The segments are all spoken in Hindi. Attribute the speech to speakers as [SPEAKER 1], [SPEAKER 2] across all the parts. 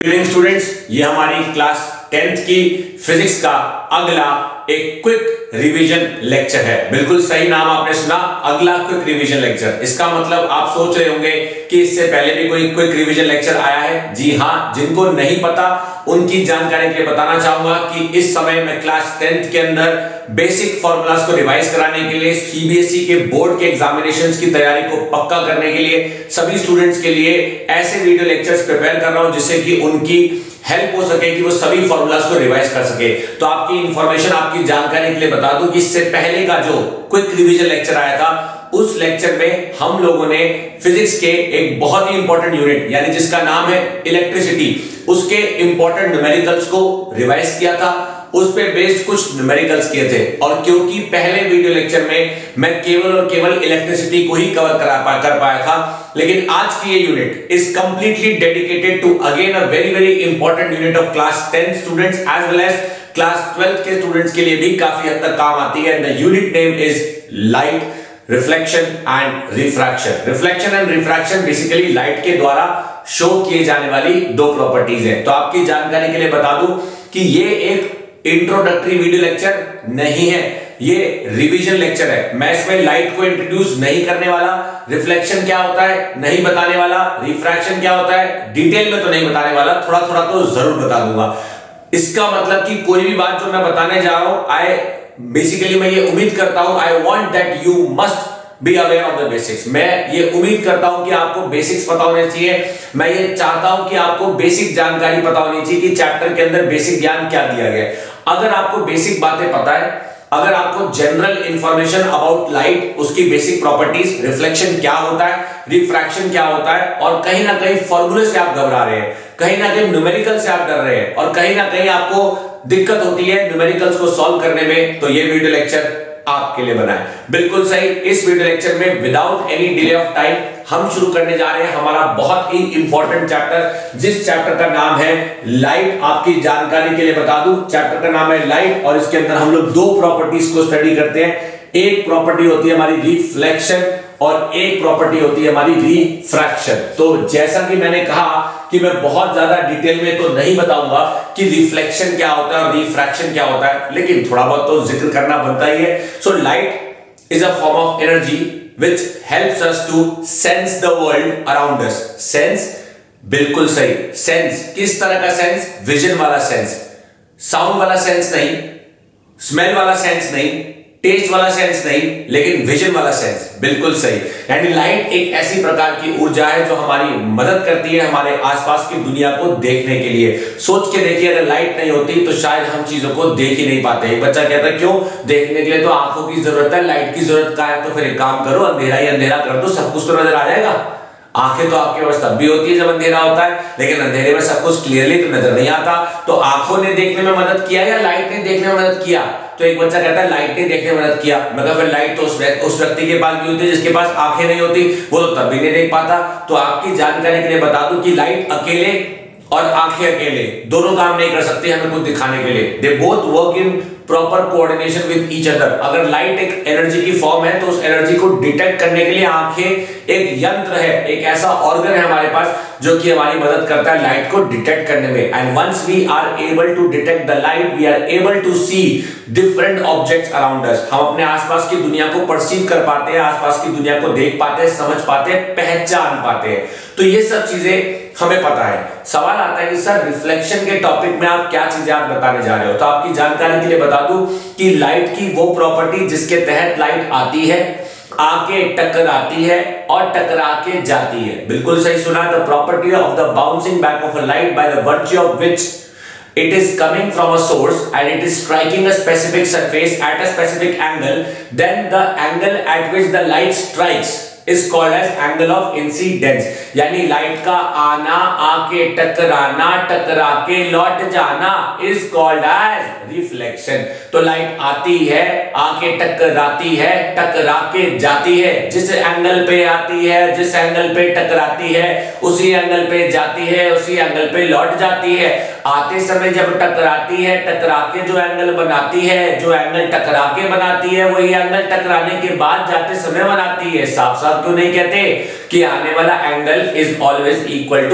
[SPEAKER 1] स्टूडेंट्स, ये हमारी क्लास 10th की फिजिक्स का अगला एक क्विक रिवीजन लेक्चर है। बिल्कुल सही नाम आपने सुना, अगला क्विक रिवीजन लेक्चर। इसका मतलब आप सोच रहे होंगे कि इससे पहले भी कोई क्विक रिवीजन लेक्चर आया है। जी हाँ, जिनको नहीं पता उनकी जानकारी के लिए बताना चाहूंगा कि इस समय मैं क्लास 10th के अंदर बेसिक फॉर्मूलाज को रिवाइज कराने के लिए, सीबीएसई के बोर्ड के एग्जामिनेशंस की तैयारी को पक्का करने के लिए सभी स्टूडेंट्स के लिए ऐसे वीडियो लेक्चर्स प्रिपेयर कर रहा हूं जिससे कि उनकी हेल्प हो सके कि वो सभी फॉर्मूलाज को रिवाइज कर सके। तो आपकी इंफॉर्मेशन, आपकी जानकारी के लिए बता दूं कि इससे पहले का जो क्विक रिवीजन लेक्चर आया था, उस लेक्चर में हम लोगों ने फिजिक्स के एक बहुत ही इंपॉर्टेंट यूनिट यानी जिसका नाम है इलेक्ट्रिसिटी, उसके इंपॉर्टेंट न्यूमेरिकल्स को रिवाइज किया था। उस पे बेस्ड कुछ न्यूमेरिकल्स किए थे और क्योंकि पहले वीडियो लेक्चर में मैं केवल और केवल इलेक्ट्रिसिटी को ही कवर कर पाया था, लेकिन आज की ये unit is completely dedicated to again a very very important unit of class 10 students as well as class 12 के स्टूडेंट्स के लिए भी काफी हद तक काम आती है। The unit name is light, reflection and refraction. Reflection and refraction basically light के द्वारा शो किए जाने वाली दो प्रॉपर्टीज है। तो आपकी जानकारी के लिए बता दूं कि ये एक इंट्रोडक्टरी वीडियो लेक्चर नहीं है, ये रिवीजन लेक्चर है। मैं इसमें लाइट को इंट्रोड्यूस नहीं करने वाला, रिफ्लेक्शन क्या होता है नहीं बताने वाला, रिफ्रैक्शन क्या होता है डिटेल में तो नहीं बताने वाला, थोड़ा थोड़ा तो जरूर बता दूंगा। इसका मतलब कि कोई भी बात जो मैं बताने जा रहा हूं, बेसिकली मैं ये उम्मीद करता हूं, I want that you must be aware of the basics. मैं ये उम्मीद करता हूं कि आपको बेसिक्स पता होने चाहिए। मैं ये चाहता हूं कि आपको बेसिक जानकारी पता होनी चाहिए कि चैप्टर के अंदर बेसिक ज्ञान क्या दिया गया है। अगर आपको बेसिक बातें पता है, अगर आपको जनरल इंफॉर्मेशन अबाउट लाइट, उसकी बेसिक प्रॉपर्टीज, रिफ्लेक्शन क्या होता है, रिफ्रैक्शन क्या होता है, और कहीं ना कहीं फॉर्मूले से आप घबरा रहे हैं, कहीं ना कहीं न्यूमेरिकल से आप डर रहे हैं और कहीं ना कहीं आपको दिक्कत होती है न्यूमेरिकल्स को सॉल्व करने में, तो ये वीडियो लेक्चर आपके लिए बना है। बिल्कुल सही। इस वीडियो लेक्चर में without any delay of time हम शुरू करने जा रहे हैं हमारा बहुत ही इंपॉर्टेंट चैप्टर, जिस चैप्टर का नाम है लाइट। आपकी जानकारी के लिए बता दूं, चैप्टर का नाम है लाइट और इसके अंदर हम लोग दो प्रॉपर्टीज को स्टडी करते हैं। एक प्रॉपर्टी होती है हमारी रिफ्लेक्शन और एक प्रॉपर्टी होती है हमारी रिफ्रैक्शन। तो जैसा कि मैंने कहा कि मैं बहुत ज्यादा डिटेल में तो नहीं बताऊंगा कि रिफ्लेक्शन क्या होता है और रिफ्रैक्शन क्या होता है, लेकिन थोड़ा बहुत तो जिक्र करना बनता ही है। So light is a form of energy which helps us to sense the world around us। Sense, बिल्कुल सही। सेंस किस तरह का सेंस? विजन वाला सेंस, साउंड वाला सेंस नहीं, स्मेल वाला सेंस नहीं, टेस्ट वाला सेंस नहीं, लेकिन विजन वाला सेंस। बिल्कुल सही। यानी लाइट एक ऐसी प्रकार की ऊर्जा है जो हमारी मदद करती है हमारे आसपास की दुनिया को देखने के लिए। सोच के देखिए, अगर लाइट नहीं होती तो शायद हम चीजों को देख ही नहीं पाते। एक बच्चा कहता है क्यों? देखने के लिए तो आंखों की जरूरत है, लाइट की जरूरत क्या है? तो फिर एक काम करो, अंधेरा ही अंधेरा कर दो, सब कुछ तो नजर आ जाएगा। आंखें तो आपके पास तब भी होती है जब अंधेरा होता है, लेकिन अंधेरे में सब कुछ क्लियरली तो नजर नहीं आता। तो आंखों ने देखने में मदद किया या लाइट ने देखने में मदद किया? तो एक बच्चा कहता है लाइट ने देखने में मदद किया। मतलब फिर लाइट तो उस व्यक्ति के पास भी होती है जिसके पास आंखें नहीं होती, वो तो तब भी नहीं देख पाता। तो आपकी जानकारी के लिए बता दूं कि लाइट अकेले और आंखें अकेले दोनों काम नहीं कर सकते हमें कुछ दिखाने के लिए। They both work in proper coordination with each other. अगर लाइट एक एनर्जी की फॉर्म है तो उस एनर्जी को डिटेक्ट करने के लिए आंखें एक यंत्र है, एक ऐसा ऑर्गन है हमारे पास जो कि हमारी मदद करता है लाइट को डिटेक्ट करने में। And once we are able to detect the light, we are able to see different objects around us. हम अपने आसपास की दुनिया को परसीव कर पाते हैं, आसपास की दुनिया को देख पाते हैं, समझ पाते हैं, पहचान पाते हैं। तो ये सब चीजें हमें पता है। सवाल आता है कि सर रिफ्लेक्शन के टॉपिक में आप क्या चीजें आज बताने जा रहे हो? तो आपकी जानकारी के लिए बता दूं कि लाइट की वो प्रॉपर्टी जिसके तहत लाइट आती है, आके टकराती है और टकरा के जाती है। बिल्कुल सही सुना। The property of the bouncing back of a light by the virtue of which it is coming from a source and it is striking a specific surface at a specific angle, then the angle at which the light strikes is called as angle of incidence। यानी लाइट का आना, आके टकराना, टकरा के लौट जाना is called as रिफ्लेक्शन। तो लाइट आती है, आके टकराती है, टकरा के जाती है। जिस एंगल पे आती है, जिस एंगल पे टकराती है, उसी एंगल पे जाती है, उसी एंगल पे लौट जाती है। आते समय जब टकराती है, टकरा के जो एंगल बनाती है, जो एंगल टकरा के बनाती है, वही एंगल टकराने के बाद जाते समय बनाती है। साफ साफ क्यों नहीं कहते कि आने वाला angle is always equal to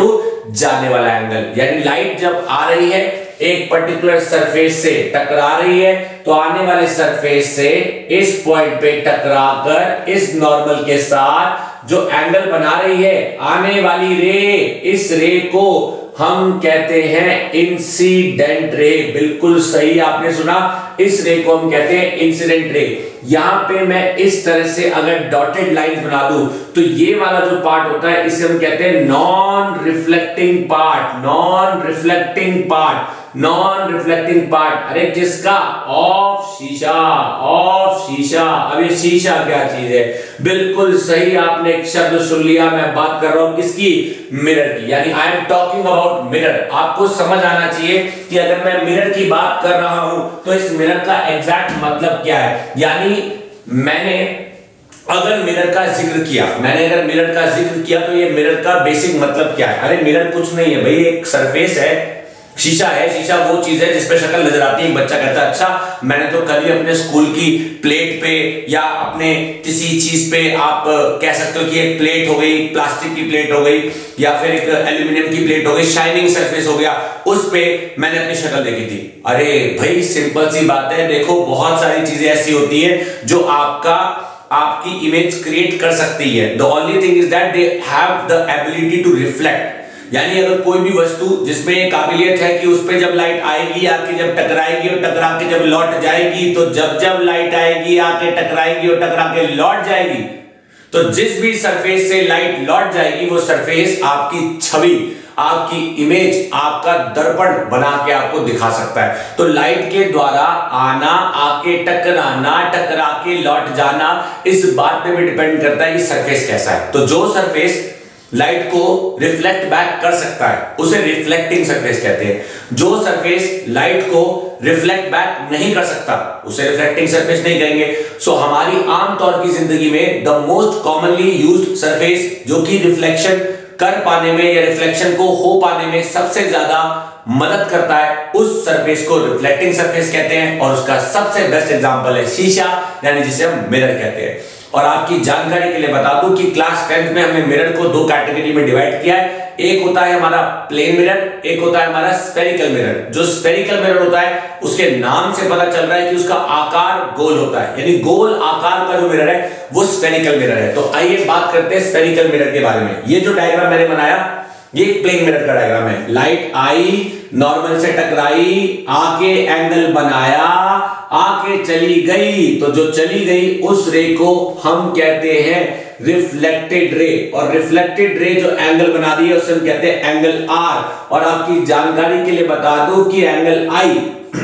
[SPEAKER 1] जाने वाला एंगल, यानी लाइट जब आ रही है एक पर्टिकुलर सरफेस से टकरा रही है तो आने वाले सरफेस से इस पॉइंट पे टकराकर इस नॉर्मल के साथ जो एंगल बना रही है आने वाली रे, इस रे को हम कहते हैं इंसिडेंट रे। बिल्कुल सही आपने सुना, इस रे को हम कहते हैं इंसिडेंट रे। यहां पे मैं इस तरह से अगर डॉटेड लाइन बना दूं तो ये वाला जो पार्ट होता है इसे हम कहते हैं non reflecting part. Non reflecting part, non reflecting part, अरे किसका? ऑफ शीशा, ऑफ शीशा। अब ये शीशा क्या चीज है? बिल्कुल सही आपने एक शब्द सुन लिया, मैं बात कर रहा हूं किसकी? मिरर की, यानी I am talking about mirror. आपको समझ आना चाहिए कि अगर मैं मिरर की बात कर रहा हूं तो इस मिरर का एग्जैक्ट मतलब क्या है। यानी मैंने अगर मिरर का जिक्र किया तो ये मिरर का बेसिक मतलब क्या है? अरे मिरर कुछ नहीं है भाई, एक सरफेस है, शीशा है। शीशा वो चीज है जिसपे शक्ल नजर आती है। एक बच्चा कहता है अच्छा मैंने तो कल ही अपने स्कूल की प्लेट पे या अपने किसी चीज पे, आप कह सकते हो कि एक प्लेट हो गई, प्लास्टिक की प्लेट हो गई या फिर एक एल्यूमिनियम की प्लेट हो गई, शाइनिंग सरफेस हो गया, उस पे मैंने अपनी शक्ल देखी थी। अरे भाई सिंपल सी बात है, देखो बहुत सारी चीजें ऐसी होती है जो आपकी इमेज क्रिएट कर सकती है। The only thing is that they have the ability to reflect. यानी अगर कोई भी वस्तु जिसमें ये काबिलियत है कि उस पे जब लाइट आएगी आके जब टकराएगी और टकरा के जब लौट जाएगी, तो जब लाइट आएगी आके टकराएगी और टकरा के लौट जाएगी, तो जिस भी सरफेस से लाइट लौट जाएगी वो सरफेस आपकी छवि, आपकी इमेज, आपका दर्पण बना के आपको दिखा सकता है। तो लाइट के द्वारा आना, आके टकराना, टकरा के लौट जाना, इस बात पे भी डिपेंड करता है कि सरफेस कैसा है। तो जो सरफेस लाइट को रिफ्लेक्ट बैक कर सकता है उसे रिफ्लेक्टिंग सरफेस कहते हैं। जो सरफेस लाइट को रिफ्लेक्ट बैक नहीं कर सकता उसे रिफ्लेक्टिंग सरफेस नहीं कहेंगे। सो हमारी आमतौर की जिंदगी में the most commonly used surface जो कि रिफ्लेक्शन कर पाने में या रिफ्लेक्शन को हो पाने में सबसे ज्यादा मदद करता है, उस सरफेस को रिफ्लेक्टिंग सरफेस कहते हैं। और उसका सबसे बेस्ट एग्जांपल है शीशा, यानी जिसे हम मिरर कहते हैं। और आपकी जानकारी के लिए बता दूं कि क्लास 10th में हमने मिरर को दो कैटेगरी में डिवाइड किया है। एक होता है हमारा प्लेन मिरर, एक होता है हमारा स्फेरिकल मिरर। जो स्फेरिकल मिरर होता है उसके नाम से पता चल रहा है कि उसका आकार गोल होता है, यानी गोल आकार का जो मिरर है वो स्फेरिकल मिरर है। तो आइए बात करते हैं स्फेरिकल मिरर के बारे में। ये जो डायग्राम मैंने बनाया ये प्लेन मिरर का डायग्राम है। लाइट आई, नॉर्मल से टकराई, आके एंगल बनाया, आके चली गई, तो जो चली गई उस रे को हम कहते हैं रिफ्लेक्टेड रे। और रिफ्लेक्टेड रे जो एंगल बना रही है उसे हम कहते हैं एंगल आर। और आपकी जानकारी के लिए बता दूं कि angle I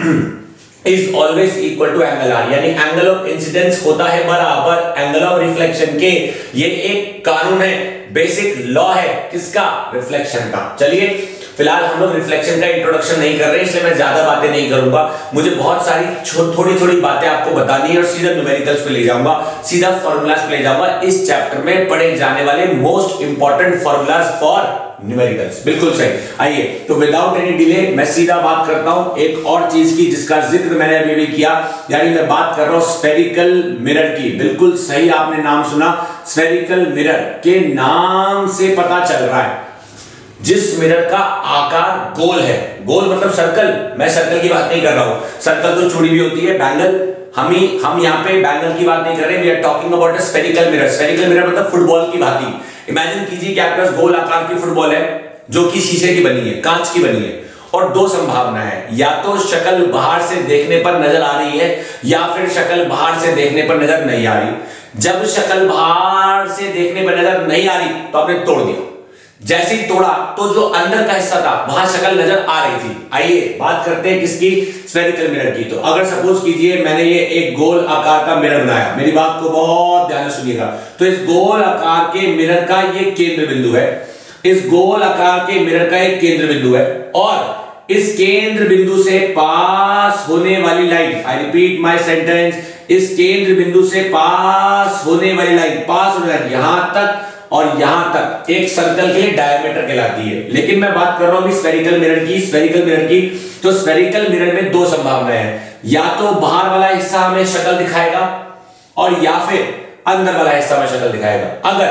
[SPEAKER 1] is always equal to angle R, यानी एंगल ऑफ इंसिडेंस होता है बराबर एंगल ऑफ रिफ्लेक्शन के। ये एक कानून है, बेसिक लॉ है किसका? रिफ्लेक्शन का। चलिए फिलहाल हम लोग रिफ्लेक्शन का इंट्रोडक्शन नहीं कर रहे, इसलिए मैं ज्यादा बातें नहीं करूंगा। मुझे बहुत सारी थोड़ी बातें आपको बतानी है और सीधा न्यूमेरिकल्स पे ले जाऊंगा, सीधा फॉर्मूलाज पे ले जाऊंगा। इस चैप्टर में पढ़े जाने वाले most important formulas for numericals. बिल्कुल सही। आइए तो विदाउट एनी डिले मैं सीधा बात करता हूं एक और चीज की जिसका जिक्र मैंने अभी भी किया, यानी मैं बात कर रहा हूं स्फेरिकल मिरर की। बिल्कुल सही आपने नाम सुना, स्फेरिकल मिरर के नाम से पता चल रहा है जिस मिरर का आकार गोल है। गोल मतलब सर्कल, मैं सर्कल की बात नहीं कर रहा हूं। सर्कल तो चूड़ी भी होती है, बैंगल, हम यहाँ पे बैंगल की बात नहीं कर रहे, we are talking about a spherical mirror. Spherical mirror मतलब फुटबॉल की भांति। इमेजिन कीजिए कि आपके पास गोल आकार की फुटबॉल है जो कि शीशे की बनी है, कांच की बनी है, और दो संभावना है, या तो शक्ल बाहर से देखने पर नजर आ रही है या फिर शक्ल बाहर से देखने पर नजर नहीं आ रही। जब शक्ल बाहर से देखने पर नजर नहीं आ रही तो आपने तोड़ दिया, जैसे ही तोड़ा तो जो अंदर का हिस्सा था वहां शक्ल नजर आ रही थी। आइए बात करते हैं किसकी? स्फेरिकल मिरर की। तो अगर सपोज कीजिए मैंने ये एक गोल आकार का मिरर बनाया, मेरी बात को बहुत ध्यान से सुनिएगा। तो इस गोल आकार के मिरर का ये केंद्र बिंदु है, इस गोल आकार के मिरर का एक केंद्र बिंदु है, और इस केंद्र बिंदु से पास होने वाली line, I repeat my sentence, इस केंद्र बिंदु से पास होने वाली लाइन, पास होने वाली यहां तक और यहां तक एक सर्कल के लिए डायमीटर कहलाती है। लेकिन मैं बात कर रहा हूं स्फेरिकल मिरर की। स्फेरिकल मिरर की तो स्फेरिकल मिरर में दो संभावनाएं हैं, या तो बाहर वाला हिस्सा हमें शक्ल दिखाएगा और या फिर अंदर वाला हिस्सा में शक्ल दिखाएगा। अगर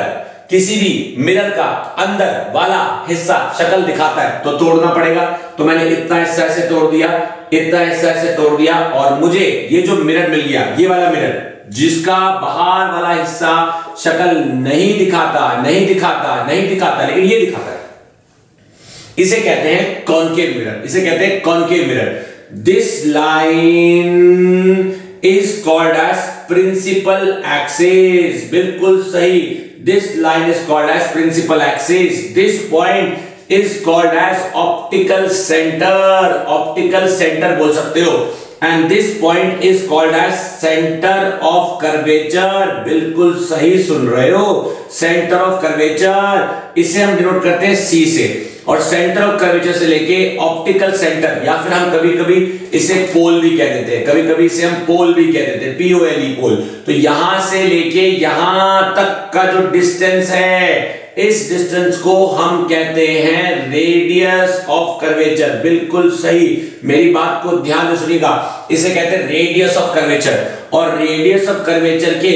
[SPEAKER 1] किसी भी मिरर का अंदर वाला हिस्सा शक्ल दिखाता है तो तोड़ना पड़ेगा। तो मैंने इतना हिस्सा ऐसे तोड़ दिया, इतना हिस्सा ऐसे तोड़ दिया, और मुझे ये जो मिरर मिल गया, ये वाला मिरर जिसका बाहर वाला हिस्सा शक्ल नहीं दिखाता, लेकिन ये दिखाता है, इसे कहते हैं कॉनकेव मिरर, इसे कहते हैं concave mirror. This line is called as principal axis, बिल्कुल सही। This line is called as principal axis. This point is called as optical centre, optical centre बोल सकते हो। And this point is called as centre of curvature, बिल्कुल सही सुन रहे हो, सेंटर ऑफ कर्वेचर। इसे हम डिनोट करते हैं सी से, और सेंटर ऑफ कर्वेचर से लेके ऑप्टिकल सेंटर, या फिर हम कभी कभी इसे पोल भी कह देते हैं, कभी कभी इसे हम पोल भी कह देते हैं, POLE पोल। तो यहां से लेके यहां तक का जो डिस्टेंस है, इस डिस्टेंस को हम कहते हैं रेडियस ऑफ कर्वेचर, बिल्कुल सही। मेरी बात को ध्यान से सुनिएगा, इसे कहते हैं रेडियस ऑफ कर्वेचर। और रेडियस ऑफ कर्वेचर के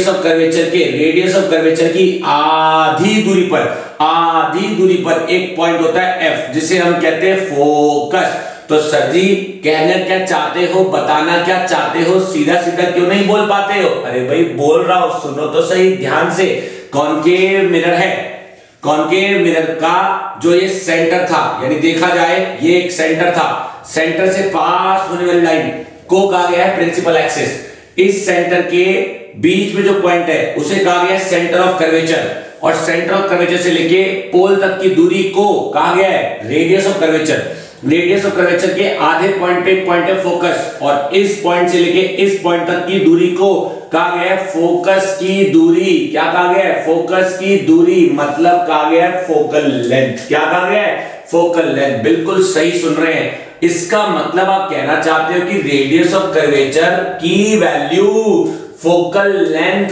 [SPEAKER 1] की आधी दूरी पर एक पॉइंट होता है F, जिसे हम कहते हैं फोकस। तो सर जी कहना क्या चाहते हो, बताना क्या चाहते हो, सीधा सीधा क्यों नहीं बोल पाते हो? अरे भाई बोल रहा हूं, सुनो तो सही ध्यान से। कॉनकेव मिरर है, कॉनकेव मिरर का जो ये सेंटर था, यानी देखा जाए ये एक सेंटर था, सेंटर से पास होने वाली लाइन को कहा गया है प्रिंसिपल एक्सिस। इस सेंटर के बीच में जो पॉइंट है उसे कहा गया है सेंटर ऑफ कर्वेचर, और सेंटर ऑफ कर्वेचर से लेके पोल तक की दूरी को कहा गया है radius of curvature. Radius of curvature के आधे पॉइंट पे एक पॉइंट है फोकस, और इस पॉइंट से लेके इस पॉइंट तक की दूरी को कहा गया है फोकस की दूरी। क्या कहा गया है? फोकस की दूरी, मतलब कहा गया है फोकल लेंथ। क्या कहा गया है? Focal length. बिल्कुल सही सुन रहे हैं। इसका मतलब आप कहना चाहते हो कि रेडियस ऑफ कर्वेचर की वैल्यू फोकल लेंथ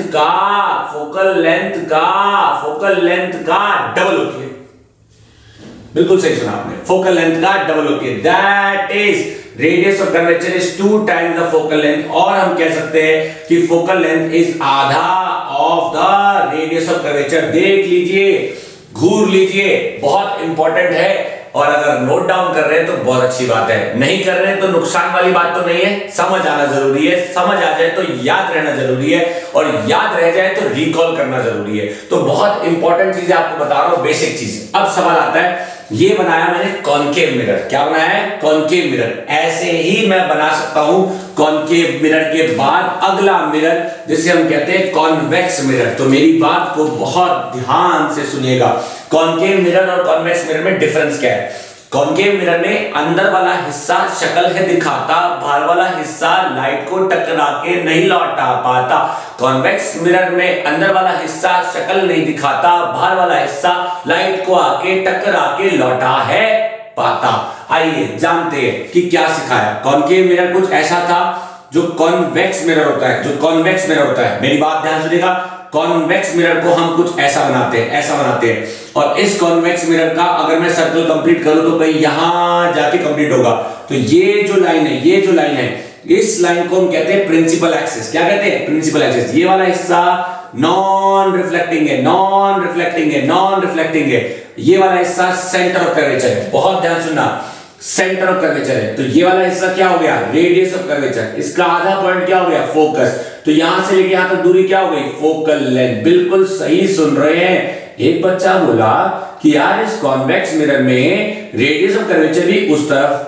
[SPEAKER 1] का डबल होती है। बिल्कुल सही सुना आपने, फोकल लेंथ का डबल होती है। That is radius of curvature is 2 times the focal length, और हम कह सकते हैं कि फोकल लेंथ इज आधा of the radius of curvature. देख लीजिए, घूर लीजिए, बहुत इंपॉर्टेंट है। और अगर नोट डाउन कर रहे हैं तो बहुत अच्छी बात है, नहीं कर रहे हैं तो नुकसान वाली बात तो नहीं है। समझ आना जरूरी है, समझ आ जाए तो याद रहना जरूरी है, और याद रह जाए तो रिकॉल करना जरूरी है। तो बहुत इंपॉर्टेंट चीजें आपको बता रहा हूं, बेसिक चीज। अब सवाल आता है, ये बनाया मैंने कॉनकेव मिरर। क्या बनाया है? Concave mirror. ऐसे ही मैं बना सकता हूं कॉनकेव मिरर के बाद अगला मिरर, जिसे हम कहते हैं कॉन्वेक्स मिरर। तो मेरी बात को बहुत ध्यान से सुनिएगा। कॉनकेव मिरर और कॉन्वेक्स मिरर में डिफरेंस क्या है? कॉनकेव मिरर में अंदर वाला हिस्सा शक्ल है दिखाता, बाहर वाला हिस्सा लाइट को टकरा के नहीं लौटा पाता। कॉन्वेक्स मिरर में अंदर वाला हिस्सा शक्ल नहीं दिखाता, बाहर वाला हिस्सा लाइट को आके टकरा के लौटा है पाता। आइए जानते हैं कि क्या सिखाया। कॉनकेव मिरर कुछ ऐसा था जो कॉन्वेक्स मिरर होता है, जो कॉन्वेक्स मिरर होता है। मेरी बात ध्यान सुनिएगा, कॉन्वेक्स मिरर को हम कुछ ऐसा बनाते हैं, ऐसा बनाते हैं। और इस कॉन्वेक्स मिरर का अगर मैं सर्कल कंप्लीट करूं तो कहीं यहां जाके कंप्लीट होगा। तो ये जो लाइन है, ये जो लाइन है, इस लाइन को हम कहते हैं प्रिंसिपल एक्सिस। क्या कहते हैं? Principal axis. ये वाला हिस्सा नॉन रिफ्लेक्टिंग है, नॉन रिफ्लेक्टिंग है, नॉन रिफ्लेक्टिंग है। ये वाला हिस्सा सेंटर ऑफ कर्वेचर है। बहुत ध्यान सुनना, सेंटर ऑफ कर्वेचर है। तो ये वाला हिस्सा क्या हो गया? Radius of curvature. इसका आधा पॉइंट क्या हो गया? फोकस। तो यहां से लेके यहां तक दूरी क्या हो गई? Focal length. बिल्कुल सही सुन रहे हैं। एक बच्चा बोला कि यार इस कॉन्वेक्स मिरर में रेडियस ऑफ कर्वेचर भी उस तरफ,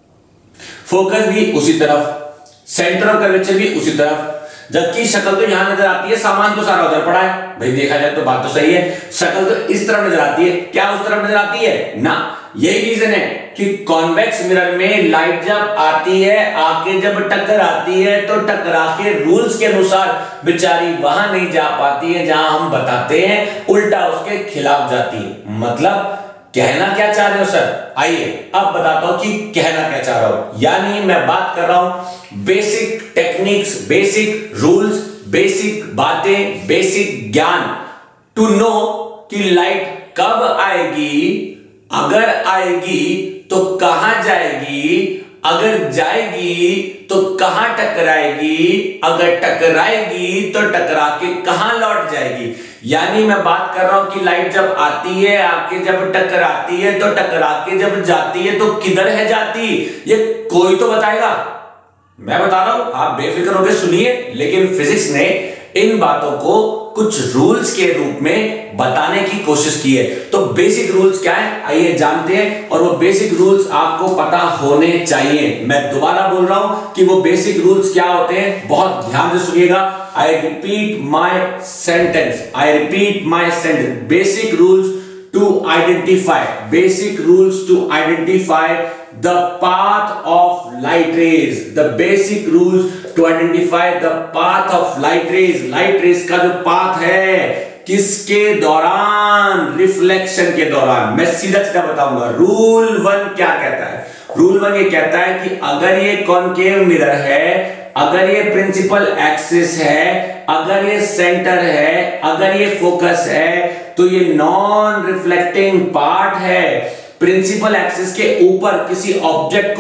[SPEAKER 1] फोकस भी उसी तरफ, सेंटर ऑफ कर्वेचर भी उसी तरफ, जबकि शक्ल तो यहां नजर आती है, सामान तो सारा उधर पड़ा है। भाई देखा जाए तो बात तो सही है, शक्ल तो इस तरफ नजर आती है, क्या उस तरफ नजर आती है ना? यही रीजन है कि कॉन्वेक्स मिरर में लाइट जब आती है, आके जब टक्कर आती है, तो टकरा के रूल्स के अनुसार बेचारी वहां नहीं जा पाती है जहां हम बताते हैं, उल्टा उसके खिलाफ जाती है। मतलब कहना क्या चाह रहे हो सर? आइए अब बताता हूं कि कहना क्या चाह रहा हूं। यानी मैं बात कर रहा हूं basic techniques, basic rules, basic बातें, बेसिक ज्ञान टू नो कि लाइट कब आएगी, अगर आएगी तो कहां जाएगी, अगर जाएगी तो कहां टकराएगी, अगर टकराएगी तो टकरा के कहां लौट जाएगी। यानी मैं बात कर रहा हूं कि लाइट जब आती है, आके जब टकराती है, तो टकरा के जब जाती है तो किधर है जाती, ये कोई तो बताएगा। मैं बता रहा हूं, आप बेफिक्र होकर सुनिए। लेकिन फिजिक्स ने इन बातों को कुछ रूल्स के रूप में बताने की कोशिश की है। तो बेसिक रूल्स क्या है, आइए जानते हैं। और वो बेसिक रूल्स आपको पता होने चाहिए। मैं दोबारा बोल रहा हूं कि वो बेसिक रूल्स क्या होते हैं, बहुत ध्यान से सुनिएगा। I repeat my sentence, I repeat my sentence. Basic rules to identify, basic rules to identify the path of light rays, the basic rules to identify the path of light rays। light rays का जो path है किसके दौरान, रिफ्लेक्शन के दौरान। मैं सीधा सीधा बताऊंगा। रूल 1 क्या कहता है, रूल 1 ये कहता है कि अगर ये कॉनकेव मिरर है, अगर ये प्रिंसिपल एक्सिस है, अगर ये सेंटर है, अगर ये फोकस है, तो ये नॉन रिफ्लेक्टिंग पार्ट है। प्रिंसिपल एक्सिस के ऊपर किसी ऑब्जेक्ट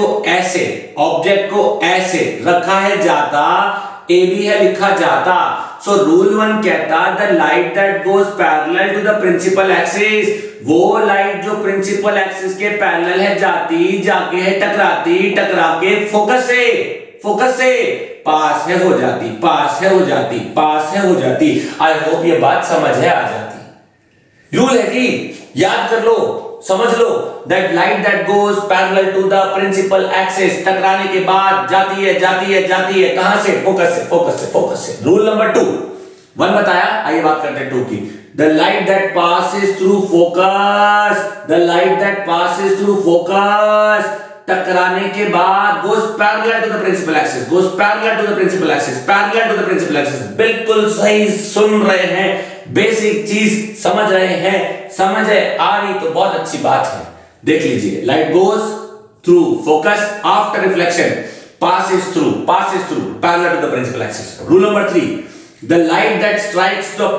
[SPEAKER 1] को ऐसे रखा है जाता, ए बी है लिखा जाता। सो रूल 1 कहता the light that goes parallel to the principal axis, वो लाइट जो प्रिंसिपल एक्सिस के पैरेलल है जाती, जाके है टकराती, टकरा के फोकस से पास है हो जाती, पास है हो जाती, पास है हो जाती। आई होप ये बात समझ है आ जाती। रूल है जी, याद कर लो, समझ लो। That light that goes parallel to the principal axis, टकराने के बाद जाती है कहां से, फोकस से। रूल नंबर 2, 1 बताया, आइए बात करते हैं 2 की। The light that passes through focus, the light that passes through focus, टकराने के बाद goes parallel to the principal axis, goes parallel to the principal axis, parallel to the principal axis. बिल्कुल सही सुन रहे हैं, बेसिक चीज समझ रहे हैं, समझ आ रही तो बहुत अच्छी बात है। देख लीजिए, light goes through focus after reflection, passes through parallel to the principal axis. Rule number 3, the light that strikes the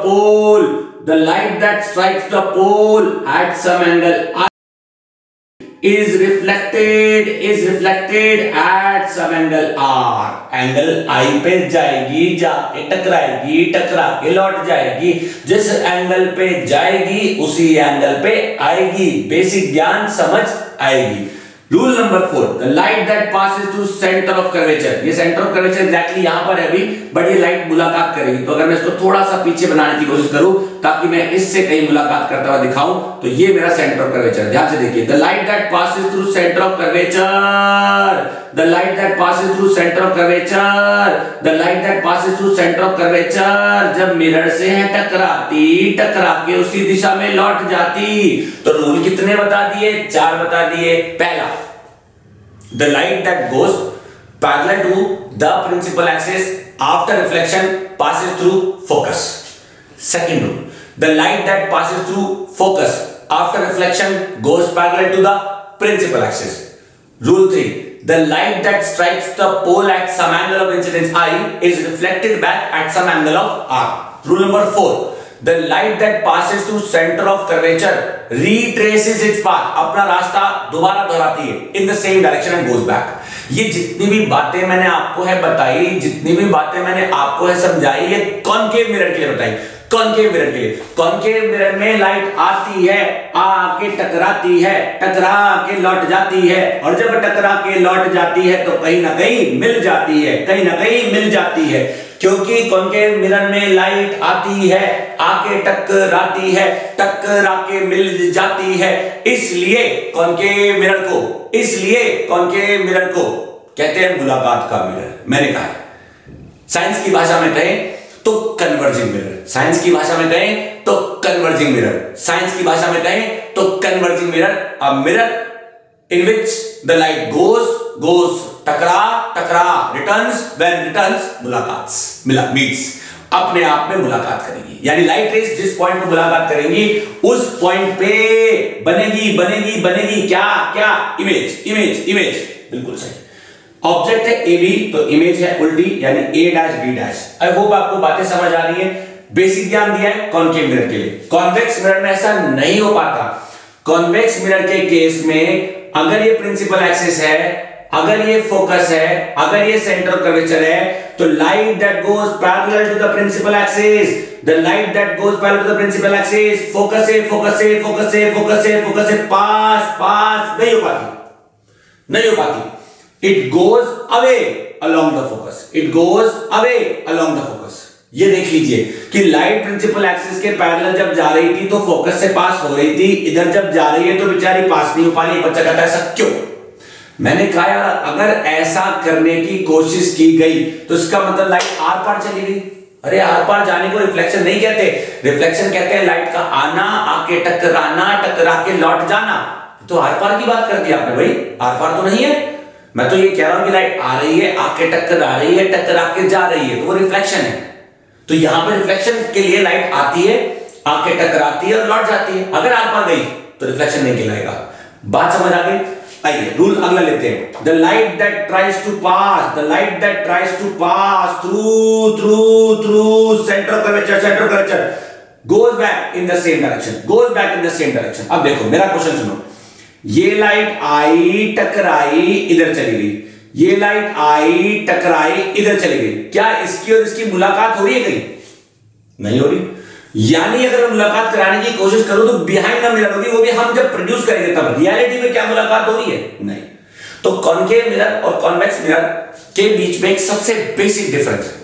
[SPEAKER 1] pole at some angle is reflected at some angle R. Angle I पे जाएगी, जाके टकराएगी, टकरा के लौट जाएगी। जिस एंगल पे जाएगी उसी एंगल पे आएगी। बेसिक ज्ञान समझ आएगी। Rule number 4, the light that passes through centre of curvature. ये सेंटर ऑफ कर्वेचर एग्जैक्टली यहां पर है अभी, बट ये लाइट मुलाकात करेगी। तो अगर मैं इसको थोड़ा सा पीछे बनाने की कोशिश करूं ताकि मैं इससे कहीं मुलाकात करता हुआ दिखाऊं, तो ये मेरा सेंटर ऑफ कर्वेचर। ध्यान से देखिए, the light that passes through centre of curvature, the light that passes through centre of curvature, the light that passes through centre of curvature जब मिरर से है टकराती, टकरा के उसी दिशा में लौट जाती। तो रूल कितने बता दिए? 4 बता दिए। पहला, the light that goes parallel to the principal axis after reflection passes through focus. Second rule, the light that passes through focus after reflection goes parallel to the principal axis. Rule 3, the light that strikes the pole at some angle of incidence I is reflected back at some angle of R. Rule number 4, the light that passes through center of curvature retraces its path, अपना रास्ता दोबारा दोहराती है in the same direction and goes back. ये जितनी भी बातें मैंने आपको है बताई, जितनी भी बातें मैंने आपको है समझाई, ये कॉनकेव मिरर के लिए बताई। कॉनकेव मिरर के लिए, कॉनकेव मिरर में लाइट आती है, आके टकराती है, टकरा के लौट जाती है, और जब टकरा के लौट जाती है तो कहीं ना कहीं मिल जाती है, कहीं ना कहीं मिल जाती है। क्योंकि कॉनकेव मिरर में लाइट आती है, आके टकराती है, टकरा के मिल जाती है, इसलिए कॉनकेव मिरर को कहते हैं मुलाकात का मिरर। मैंने कहा साइंस की भाषा में कहें तो कन्वर्जिंग मिरर, साइंस की भाषा में कहें तो कन्वर्जिंग मिरर, साइंस की भाषा में कहें तो converging mirror, a mirror in which the light goes टकरा returns meets, अपने आप में मुलाकात करेगी। यानी लाइट रेस जिस पॉइंट पे मुलाकात करेंगी उस पॉइंट पे बनेगी क्या इमेज। बिल्कुल सही। ऑब्जेक्ट है ए बी, तो इमेज है उल्टी, यानी A dash B dash. I hope आपको बातें समझ आ रही है। बेसिक ज्ञान दिया है कॉनकेव मिरर के लिए। कॉन्वेक्स मिरर में ऐसा नहीं हो पाता। कॉन्वेक्स मिरर के केस में अगर ये प्रिंसिपल एक्सिस है, अगर ये फोकस है, अगर ये सेंटर ऑफ कर्वेचर है, तो light that goes parallel to the principal axis, the light that goes parallel to the principal axis, focus से फोकस से फोकस से फोकस से फोकस से पास पास नहीं हो पाती, नहीं हो पाती। It goes away along the focus, it goes away along the focus. ये देख लीजिए कि लाइट प्रिंसिपल एक्सिस के पैरेलल जब जा रही थी तो फोकस से पास हो रही थी, इधर जब जा रही है तो बेचारी पास नहीं हो पा रही। बच्चा कहता है ऐसा क्यों? मैंने कहा यार अगर ऐसा करने की कोशिश की गई तो इसका मतलब लाइट आर पार चली गई। अरे आर पार जाने को रिफ्लेक्शन नहीं कहते, रिफ्लेक्शन कहते हैं लाइट का आना, आके टकराना, टकरा के लौट जाना। तो आर पार की बात कर दी आपने भाई, आर पार तो नहीं है। मैं तो ये कह रहा हूं कि लाइट आ रही है, आके टकरा रही है, टकरा के जा रही है, तो वो रिफ्लेक्शन है। तो यहां पे रिफ्लेक्शन के लिए लाइट आती है, आके टकराती है और लौट जाती है। अगर आर पार गई तो रिफ्लेक्शन नहीं कहलाएगा। बात समझ आ गई? आइए रूल अगला लेते हैं। The light that tries to pass, the light that tries to pass through through through centre of curvature, centre of curvature goes back in the same direction, goes back in the same direction. अब देखो मेरा क्वेश्चन सुनो, ये लाइट आई, टकराई, इधर चली गई, ये लाइट आई, टकराई, इधर चली गई। क्या इसकी और इसकी मुलाकात हो रही है? कहीं नहीं हो रही। यानी अगर मुलाकात कराने की कोशिश करूं तो बिहाइंड द मिरर होगी, वो भी हम जब प्रोड्यूस करेंगे तब। रियलिटी में क्या मुलाकात हो रही है? नहीं। तो कॉनकेव मिरर और कॉन्वेक्स मिरर के बीच में एक सबसे बेसिक डिफरेंस है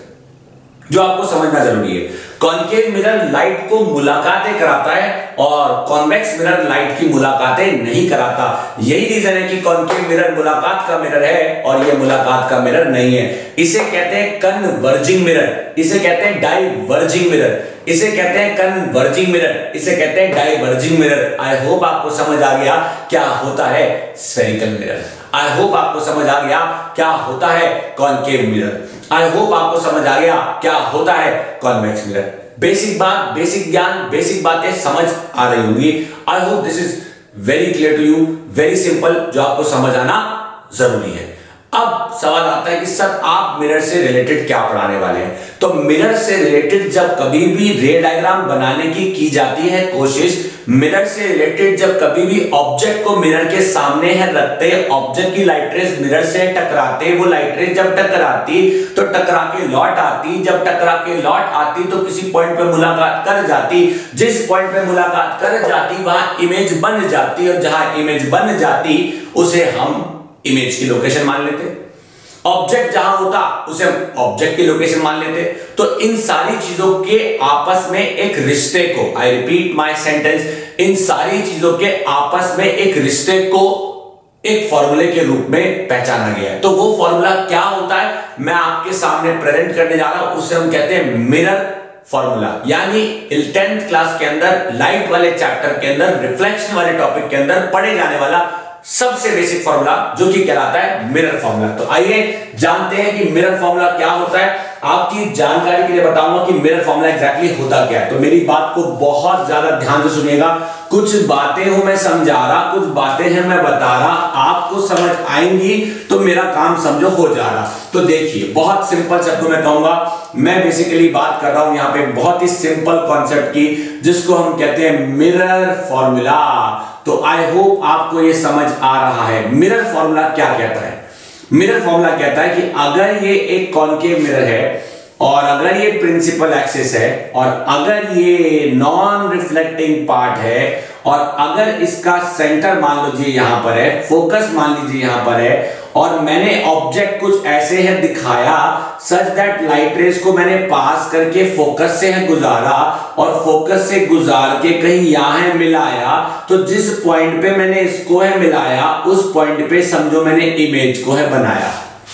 [SPEAKER 1] जो आपको समझना जरूरी है। कॉनकेव मिरर लाइट को मुलाकातें कराता है और कॉन्वेक्स मिरर लाइट की मुलाकातें नहीं कराता। यही रीजन है कि कॉनकेव मिरर मुलाकात का मिरर है और यह मुलाकात का मिरर नहीं है। इसे कहते हैं कन्वर्जिंग मिरर, इसे कहते हैं डाइवर्जिंग मिरर, इसे कहते हैं कन्वर्जिंग मिरर, इसे कहते हैं डाइवर्जिंग मिरर। आई होप आपको समझ आ गया क्या होता है स्फेरिकल मिरर। आई होप आपको समझ आ गया क्या होता है कॉनकेव मिरर। आई होप आपको समझ आ गया क्या होता है कॉन्वेक्स मिरर। बेसिक बात, बेसिक ज्ञान, बेसिक बातें समझ आ रही होंगी। I hope this is very clear to you, very simple, जो आपको समझ आना जरूरी है। अब सवाल आता है कि सर आप मिरर से रिलेटेड क्या पढ़ाने वाले हैं? तो मिरर से रिलेटेड जब कभी भी रे डायग्राम बनाने की जाती है कोशिश, मिरर से रिलेटेड जब कभी भी ऑब्जेक्ट को मिरर के सामने है रखते, ऑब्जेक्ट की लाइट रेज मिरर से टकराते, वो लाइट रेज जब टकराती तो टकरा के लौट आती, जब टकरा के लौट आती तो किसी पॉइंट पे मुलाकात कर जाती, जिस पॉइंट पे मुलाकात कर जाती वहां इमेज बन जाती, और जहां इमेज बन जाती उसे हम इमेज की लोकेशन मान लेते। ऑब्जेक्ट जहां होता उसे हम ऑब्जेक्ट की लोकेशन मान लेते। तो इन सारी चीजों के आपस में एक रिश्ते को, आई रिपीट माय सेंटेंस, इन सारी चीजों के आपस में एक रिश्ते को एक फॉर्मूले के रूप में पहचाना गया है। तो वो फॉर्मूला क्या होता है मैं आपके सामने प्रेजेंट करने जा रहा हूं, उसे हम कहते हैं मिरर फॉर्मूला। यानी 10th क्लास के अंदर लाइट वाले चैप्टर के अंदर रिफ्लेक्शन वाले टॉपिक के अंदर पढ़े जाने वाला सबसे बेसिक फॉर्मूला जो कि कहलाता है मिरर फॉर्मूला। तो आइए जानते हैं कि मिरर फॉर्मूला क्या होता है। आपकी जानकारी के लिए बताऊंगा कि मिरर फॉर्मूला एग्जैक्टली होता क्या है। तो मेरी बात को बहुत ज्यादा ध्यान से सुनिएगा। कुछ बातें हूं मैं समझा रहा, कुछ बातें हैं मैं बता रहा, आपको समझ आएंगी तो मेरा काम समझो हो जा रहा। तो देखिए बहुत सिंपल शब्दों में कहूंगा, मैं बेसिकली बात कर रहा हूं यहाँ पे बहुत ही सिंपल कॉन्सेप्ट की, जिसको हम कहते हैं मिरर फॉर्मूला। तो आई होप आपको ये समझ आ रहा है। मिरर फॉर्मूला क्या कहता है? मिरर फॉर्मूला कहता है कि अगर ये एक कॉनकेव मिरर है और अगर ये प्रिंसिपल एक्सिस है और अगर ये नॉन रिफ्लेक्टिंग पार्ट है और अगर इसका सेंटर मान लीजिए यहां पर है, फोकस मान लीजिए यहां पर है, और मैंने ऑब्जेक्ट कुछ ऐसे है दिखाया सच दैट लाइट रेज को मैंने पास करके फोकस से है गुजारा और फोकस से गुजार के कहीं यहां है मिलाया, तो जिस पॉइंट पे मैंने इसको है मिलाया उस पॉइंट पे समझो मैंने इमेज को है बनाया।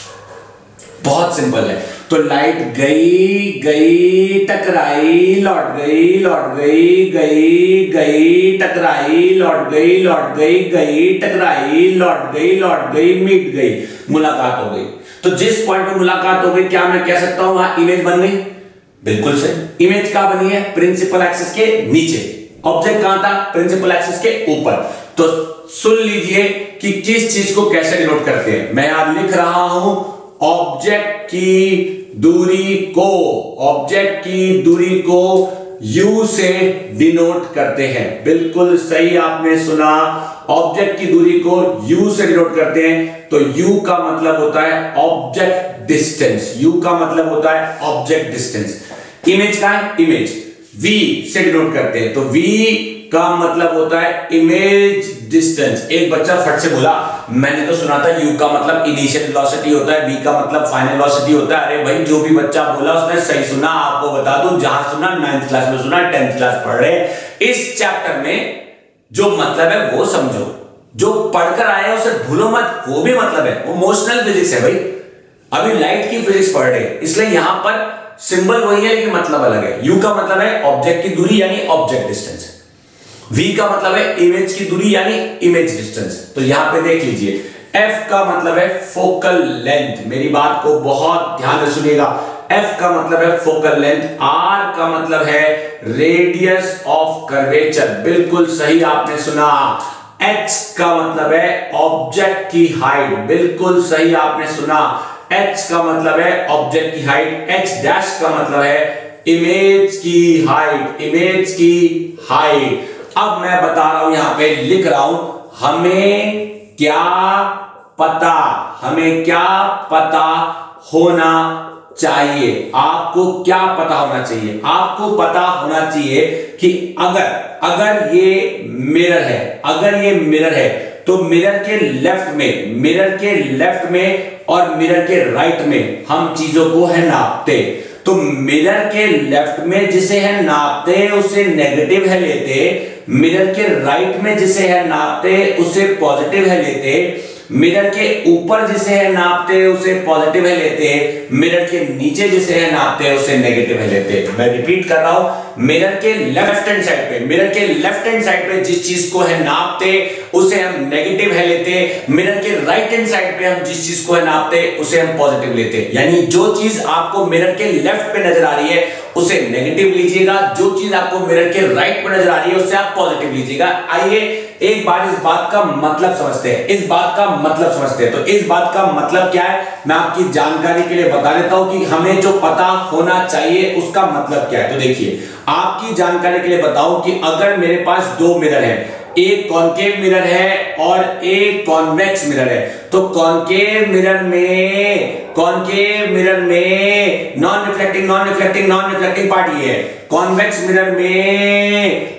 [SPEAKER 1] बहुत सिंपल है। तो लाइट गई गई टकराई लौट गई, लौट गई गई गई टकराई लौट गई, लौट गई गई टकराई लौट गई, लौट गई मिट गई, मुलाकात हो गई। तो जिस पॉइंट पे मुलाकात हो गई क्या मैं कह सकता हूं वहां इमेज बन गई? बिल्कुल सही। इमेज कहां बनी है? प्रिंसिपल एक्सिस के नीचे। ऑब्जेक्ट कहां था? प्रिंसिपल एक्सिस के ऊपर। तो सुन लीजिए कि किस चीज को कैसे डिनोट करते हैं। मैं यहां लिख रहा हूं ऑब्जेक्ट की दूरी को, ऑब्जेक्ट की दूरी को U से डिनोट करते हैं। बिल्कुल सही आपने सुना, ऑब्जेक्ट की दूरी को u से डिनोट करते हैं, तो u का मतलब होता है ऑब्जेक्ट डिस्टेंस, u का मतलब होता है ऑब्जेक्ट डिस्टेंस। इमेज का है, इमेज v से डिनोट करते हैं, तो v का मतलब होता है इमेज डिस्टेंस। एक बच्चा फट से बोला, मैंने तो सुना था u का मतलब इनिशियल वेलोसिटी होता है, v का मतलब फाइनल वेलोसिटी होता है। अरे भाई, जो भी बच्चा बोला उसने सही सुना। आपको बता दूं, जहां सुना 9th क्लास में सुना, 10th क्लास पढ़ रहे हैं। इस चैप्टर में जो मतलब है वो समझो, जो पढ़कर आए हैं उसे भूलो मत, वो भी मतलब है, वो मोशनल फिजिक्स है भाई। अभी लाइट की फिजिक्स पढ़ रहे हैं, इसलिए यहां पर सिंबल वही है लेकिन मतलब अलग है। u का मतलब है ऑब्जेक्ट की दूरी यानी ऑब्जेक्ट डिस्टेंस, v का मतलब है इमेज की दूरी यानी इमेज डिस्टेंस। तो यहां पे देख लीजिए, f का मतलब है फोकल लेंथ। मेरी बात को बहुत ध्यान से सुनिएगा, f का मतलब है फोकल लेंथ, r का मतलब है रेडियस ऑफ कर्वेचर। बिल्कुल सही आपने सुना। h का मतलब है ऑब्जेक्ट की हाइट, बिल्कुल सही आपने सुना। h का मतलब है ऑब्जेक्ट की हाइट, h डैश का मतलब है इमेज की हाइट, इमेज की हाइट। अब मैं बता रहा हूं, यहां पे लिख रहा हूं, हमें क्या पता, हमें क्या पता होना चाहिए। आपको क्या पता होना चाहिए? आपको पता होना चाहिए कि अगर ये मिरर है, अगर ये मिरर है, तो मिरर के लेफ्ट में, मिरर के लेफ्ट में और मिरर के राइट में हम चीजों को है नापते। तो मिरर के लेफ्ट में जिसे है नापते उसे नेगेटिव है लेते, मिरर के राइट में जिसे है नापते उसे पॉजिटिव है लेते, मिरर के ऊपर जिसे है नापते उसे पॉजिटिव है लेते, मिरर के नीचे जिसे है नापते उसे नेगेटिव है लेते। मैं रिपीट कर रहा हूं, मिरर के लेफ्ट हैंड साइड पे, मिरर के लेफ्ट हैंड साइड पे जिस चीज को है नापते उसे हम नेगेटिव है लेते, मिरर के राइट हैंड साइड पे हम जिस चीज को है नापते उसे हम पॉजिटिव लेते। यानी जो चीज आपको मिरर के लेफ्ट पे नजर आ रही है उसे नेगेटिव लीजिएगा, जो चीज आपको मिरर के राइट पे नजर आ रही है उससे आप पॉजिटिव लीजिएगा। आइए एक बार इस बात का मतलब समझते हैं, इस बात का मतलब समझते हैं। तो इस बात का मतलब क्या है, मैं आपकी जानकारी के लिए बता देता हूं कि हमें जो पता होना चाहिए उसका मतलब क्या है। तो देखिए, आपकी जानकारी के लिए बताऊं कि अगर मेरे पास दो मिरर है, एक कॉनकेव मिरर है और एक कॉन्वेक्स मिरर है, तो कॉनकेव मिरर में नॉन रिफ्लेक्टिंग पार्ट ये है, कॉन्वेक्स मिरर में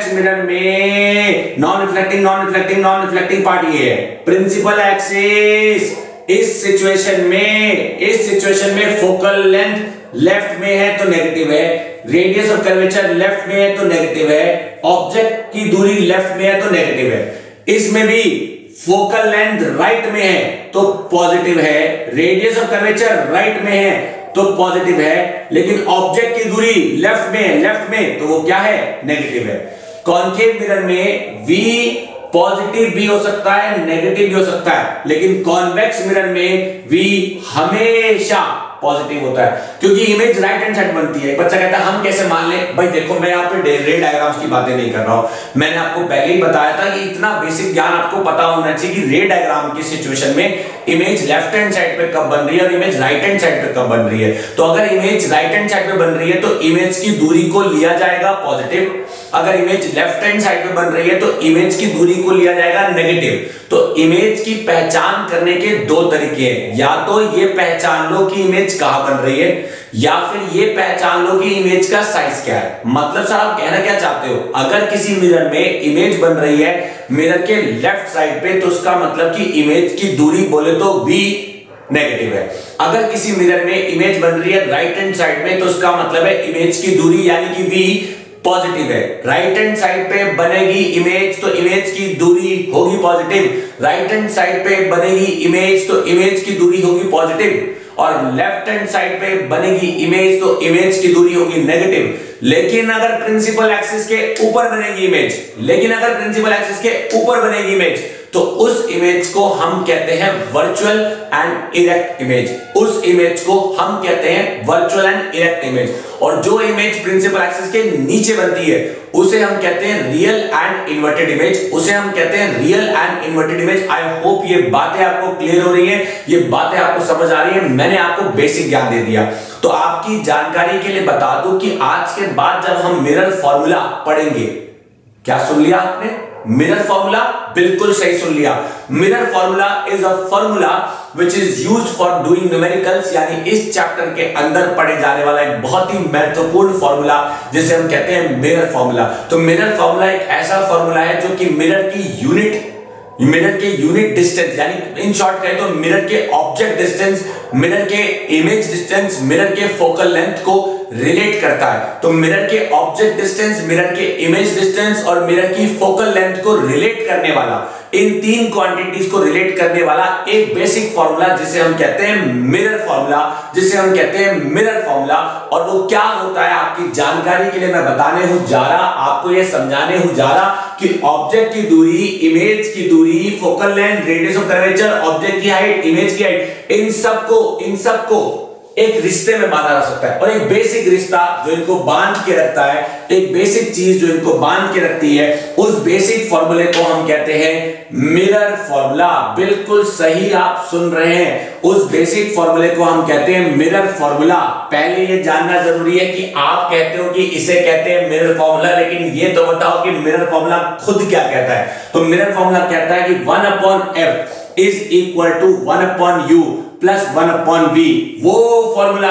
[SPEAKER 1] नॉन रिफ्लेक्टिंग पार्ट ये है। प्रिंसिपल एक्सिस, इस सिचुएशन में फोकल लेंथ लेफ्ट में है तो नेगेटिव है, रेडियस ऑफ कर्वेचर लेफ्ट में है तो नेगेटिव है, ऑब्जेक्ट की दूरी लेफ्ट में है तो नेगेटिव है। इसमें भी फोकल लेंथ राइट में है तो पॉजिटिव है, रेडियस ऑफ कर्वेचर राइट में है तो पॉजिटिव है, लेकिन ऑब्जेक्ट की दूरी लेफ्ट में तो वो क्या है, नेगेटिव है। कॉनकेव मिरर में v पॉजिटिव भी हो सकता है, नेगेटिव भी हो सकता है, लेकिन कॉन्वेक्स मिरर में v हमेशा पॉजिटिव होता है, क्योंकि इमेज राइट हैंड साइड बनती है। बच्चा कहता है हम कैसे मान लें? भाई देखो, मैं यहाँ पे रे डायग्राम्स की बातें नहीं कर रहा हूं, मैंने आपको पहले ही बताया था कि इतना बेसिक ज्ञान आपको पता होना चाहिए कि रे डायग्राम की सिचुएशन में इमेज लेफ्ट हैंड साइड पे कब बन रही है और इमेज राइट हैंड साइड पे कब बन रही है। तो अगर इमेज राइट हैंड साइड पे बन रही है तो इमेज की दूरी को लिया जाएगा पॉजिटिव, अगर इमेज लेफ्ट हैंड साइड पे बन रही है तो इमेज की दूरी को लिया जाएगा नेगेटिव। तो इमेज की पहचान करने के दो तरीके हैं, या तो ये पहचान लो कि इमेज कहां बन रही है, या फिर ये पहचान लो कि इमेज का साइज क्या है। मतलब सर आप कहना क्या चाहते हो, अगर किसी मिरर में इमेज बन रही है मिरर के लेफ्ट साइड पे तो उसका मतलब कि इमेज की दूरी बोले तो v नेगेटिव है, अगर किसी मिरर में इमेज बन रही है राइट हैंड साइड में तो उसका मतलब है इमेज की दूरी यानी कि v पॉजिटिव है। राइट हैंड साइड पे बनेगी इमेज तो इमेज की दूरी होगी पॉजिटिव, राइट हैंड साइड पे बनेगी इमेज तो इमेज की दूरी होगी पॉजिटिव, और लेफ्ट हैंड साइड पे बनेगी इमेज तो इमेज की दूरी होगी नेगेटिव। लेकिन अगर प्रिंसिपल एक्सिस के ऊपर बनेगी इमेज, तो उस इमेज को हम कहते हैं वर्चुअल एंड इरेक्ट इमेज, उस इमेज को हम कहते हैं वर्चुअल एंड इरेक्ट इमेज। और जो इमेज प्रिंसिपल एक्सिस के नीचे बनती है उसे हम कहते हैं real and inverted image, I hope ये बातें आपको क्लियर हो रही है, ये बातें आपको समझ आ रही है, मैंने आपको बेसिक ज्ञान दे दिया। तो आपकी जानकारी के लिए बता दूं कि आज के बाद जब हम मिरर फॉर्मूला पढ़ेंगे, क्या सुन लिया आपने, मिरर फॉर्मूला, बिल्कुल सही सुन लिया। Mirror formula is a formula which is used for doing numericals, यानी इस चैप्टर के अंदर पढ़े जाने वाला एक बहुत ही महत्वपूर्ण फॉर्मूला जिसे हम कहते हैं मिरर फॉर्मूला। तो मिरर फॉर्मूला एक ऐसा फॉर्मूला है जो कि मिरर के यूनिट डिस्टेंस, यानी इन शॉर्ट कहें तो मिरर के ऑब्जेक्ट डिस्टेंस, मिरर के इमेज डिस्टेंस, मिरर के फोकल लेंथ को रिलेट करता है। तो मिरर के ऑब्जेक्ट डिस्टेंस, मिरर के इमेज डिस्टेंस और मिरर की फोकल लेंथ को रिलेट करने वाला, इन तीन क्वांटिटीज को रिलेट करने वाला एक बेसिक फॉर्मूला जिसे हम कहते हैं मिरर फॉर्मूला, और वो क्या होता है आपकी जानकारी के लिए मैं बताने हूं जा रहा, आपको ये समझाने हूं जा रहा कि ऑब्जेक्ट की दूरी, इमेज की दूरी, focal length, radius of curvature, object की हाइट, इमेज की हाइट, इन सबको एक रिश्ते में बांधा जा सकता है। और एक बेसिक रिश्ता जो इनको बांध के रखता है, एक बेसिक चीज जो इनको बांध के रखती है, उस बेसिक फॉर्मूले को हम कहते हैं मिरर फॉर्मूला। बिल्कुल सही आप सुन रहे हैं, उस बेसिक फॉर्मूले को हम कहते हैं मिरर फॉर्मूला। पहले ये जानना जरूरी है कि आप कहते हो कि इसे कहते हैं मिरर फॉर्मूला, लेकिन ये तो बताओ कि मिरर फॉर्मूला खुद क्या कहता है। तो मिरर फॉर्मूला कहता है कि 1/f is equal to 1/u plus 1/v। वो फॉर्मूला